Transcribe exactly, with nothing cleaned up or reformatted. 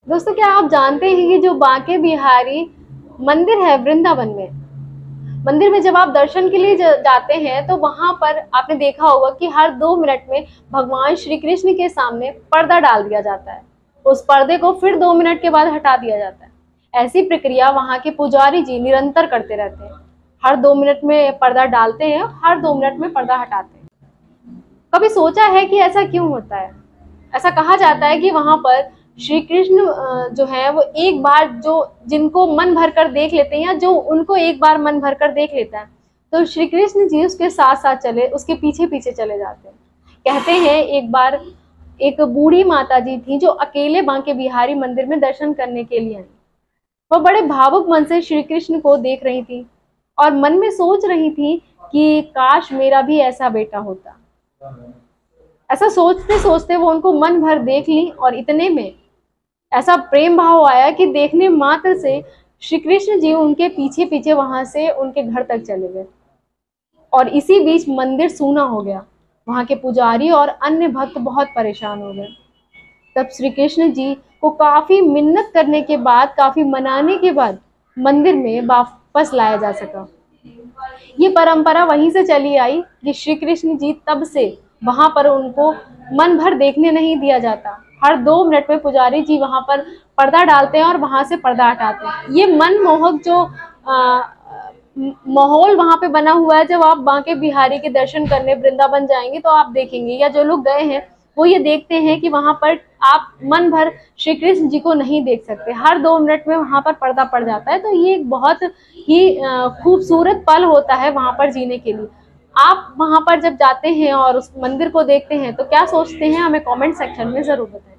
दोस्तों, क्या आप जानते हैं कि जो बांके बिहारी मंदिर है वृंदावन में, मंदिर में जब आप दर्शन के लिए जाते हैं तो वहां पर आपने देखा होगा कि हर दो मिनट में भगवान श्री कृष्ण के सामने पर्दा डाल दिया जाता है। उस पर्दे को फिर दो मिनट के बाद हटा दिया जाता है। ऐसी प्रक्रिया वहां के पुजारी जी निरंतर करते रहते हैं। हर दो मिनट में पर्दा डालते हैं, हर दो मिनट में पर्दा हटाते हैं। कभी सोचा है कि ऐसा क्यों होता है? ऐसा कहा जाता है कि वहां पर श्री कृष्ण जो है वो एक बार जो जिनको मन भर कर देख लेते हैं या जो उनको एक बार मन भर कर देख लेता है तो श्री कृष्ण जी उसके साथ साथ चले उसके पीछे पीछे चले जाते हैं। कहते हैं एक बार एक बूढ़ी माता जी थी जो अकेले बांके बिहारी मंदिर में दर्शन करने के लिए आई। वह बड़े भावुक मन से श्री कृष्ण को देख रही थी और मन में सोच रही थी कि काश मेरा भी ऐसा बेटा होता। ऐसा सोचते सोचते वो उनको मन भर देख ली और इतने में ऐसा प्रेम भाव आया कि देखने मात्र से श्री कृष्ण जी उनके पीछे पीछे वहां से उनके घर तक चले गए और इसी बीच मंदिर सूना हो गया। वहां के पुजारी और अन्य भक्त बहुत परेशान हो गए। तब श्री कृष्ण जी को काफी मिन्नत करने के बाद, काफी मनाने के बाद मंदिर में वापस लाया जा सका। ये परंपरा वहीं से चली आई कि श्री कृष्ण जी तब से वहां पर उनको मन भर देखने नहीं दिया जाता। हर दो मिनट में पुजारी जी वहां पर पर्दा डालते हैं और वहां से पर्दा हटाते हैं। ये मनमोहक जो माहौल वहां पे बना हुआ है, जब आप बांके बिहारी के दर्शन करने वृंदावन जाएंगे तो आप देखेंगे, या जो लोग गए हैं वो ये देखते हैं कि वहां पर आप मन भर श्री कृष्ण जी को नहीं देख सकते। हर दो मिनट में वहां पर पर्दा पड़ जाता है। तो ये एक बहुत ही खूबसूरत पल होता है वहां पर जीने के लिए। आप वहां पर जब जाते हैं और उस मंदिर को देखते हैं तो क्या सोचते हैं, हमें कमेंट सेक्शन में जरूर बताएं।